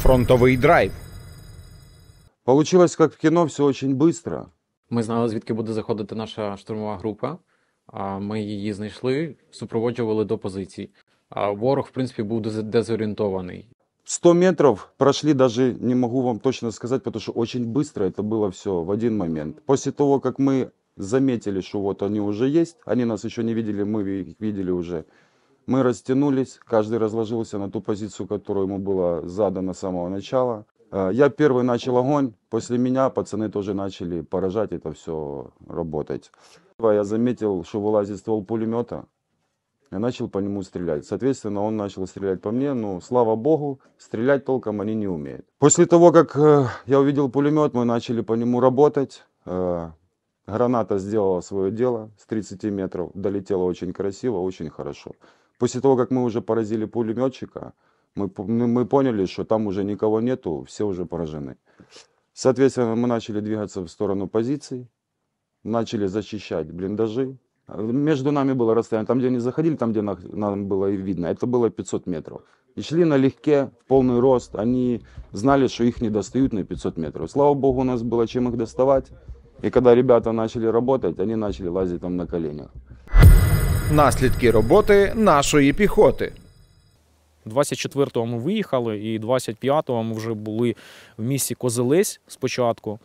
фронтовий драйв. Получилось, как в кино, все очень быстро. Ми знали, звідки буде заходити наша штурмова група. Ми її знайшли, супроводжували до позицій. Ворог, в принципі, був дезорієнтований. 100 метров прошли, даже не могу вам точно сказать, потому что очень быстро это было все в один момент. После того, как мы заметили, что вот они уже есть, они нас еще не видели, мы их видели уже, мы растянулись, каждый разложился на ту позицию, которая ему была задана с самого начала. Я первый начал огонь, после меня пацаны тоже начали поражать, это все работать. Я заметил, что вылазит ствол пулемета. Я начал по нему стрелять. Соответственно, он начал стрелять по мне, но, слава богу, стрелять толком они не умеют. После того, как я увидел пулемет, мы начали по нему работать. Граната сделала свое дело с 30 метров, долетела очень красиво, очень хорошо. После того, как мы уже поразили пулеметчика, мы поняли, что там уже никого нету, все уже поражены. Соответственно, мы начали двигаться в сторону позиций, начали защищать блиндажи. Между нами было расстояние, там, где они заходили, там, где нам было и видно, это было 500 метров. И шли налегке, в полный рост, они знали, что их не достают на 500 метров. Слава богу, у нас было чем их доставать. И когда ребята начали работать, они начали лазить там на коленях. Наслідки роботи нашої піхоти. 24-го ми виїхали, і 25-го ми вже були в місті Козелець спочатку.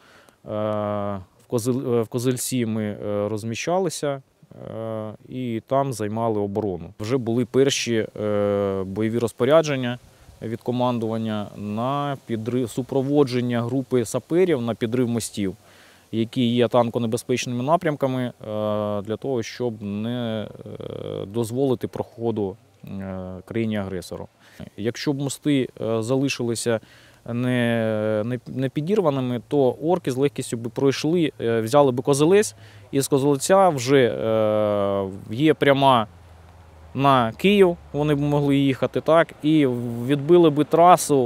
В Козельці ми розміщалися і там займали оборону. Вже були перші бойові розпорядження від командування на супроводження групи саперів на підрив мостів, які є танконебезпечними напрямками, для того, щоб не дозволити проходу країні-агресору. Якщо б мости залишилися не підірваними, то орки з легкістю б пройшли, взяли б Козелець, і з Козелеця вже є пряма на Київ, вони б могли їхати, так, і відбили б трасу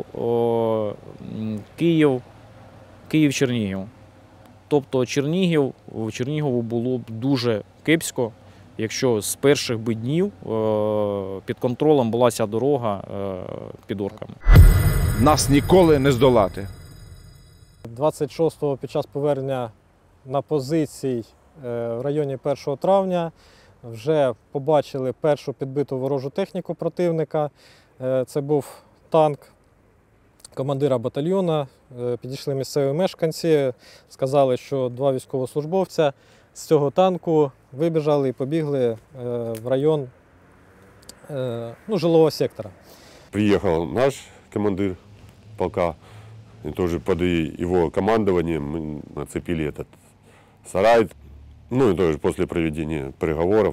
Київ-Чернігів. Тобто Чернігову було б дуже кепсько, якщо з перших би днів під контролем була ця дорога під орками. Нас ніколи не здолати. 26-го під час повернення на позицій в районі 1 травня вже побачили першу підбиту ворожу техніку противника. Це був танк командира батальйону. Підійшли місцеві мешканці, сказали, що 2 військовослужбовця з цього танку вибіжали і побігли в район жилого сектора. Приехал наш командир полка, и тоже под его командованием мы нацепили этот сарай. Ну и тоже после проведения переговоров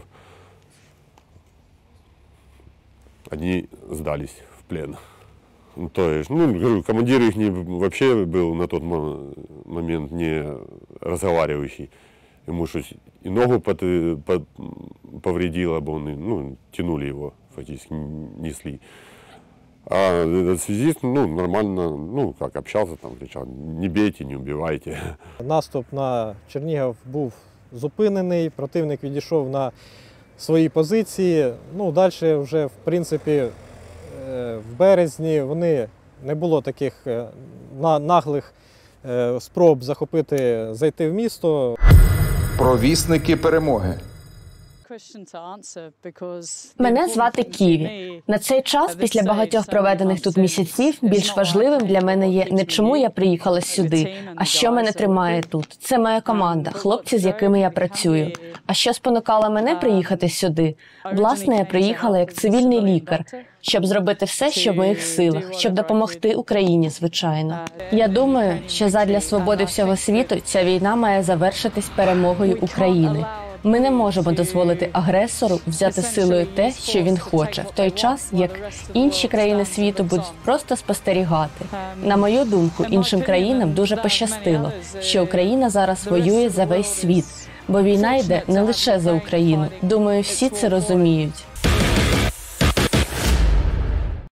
они сдались в плен. То есть, говорю, командир их вообще был на тот момент не разговаривающий. Ему что-то и ногу повредило, бы он, тянули его, фактически несли. А этот связист, нормально, общался, там, кричал, не бейте, не убивайте. Наступ на Чернігів був зупинений, противник відійшов на свої позиції. Далі вже, в принципі, в березні не було таких наглих спроб зайти в місто. Провісники перемоги. Мене звати Ківі. На цей час, після багатьох проведених тут місяців, більш важливим для мене є не чому я приїхала сюди, а що мене тримає тут. Це моя команда, хлопці, з якими я працюю. А що спонукало мене приїхати сюди? Власне, я приїхала як цивільний лікар, щоб зробити все, що в моїх силах, щоб допомогти Україні, звичайно. Я думаю, що задля свободи всього світу ця війна має завершитись перемогою України. Ми не можемо дозволити агресору взяти силою те, що він хоче, в той час, як інші країни світу будуть просто спостерігати. На мою думку, іншим країнам дуже пощастило, що Україна зараз воює за весь світ, бо війна йде не лише за Україну. Думаю, всі це розуміють.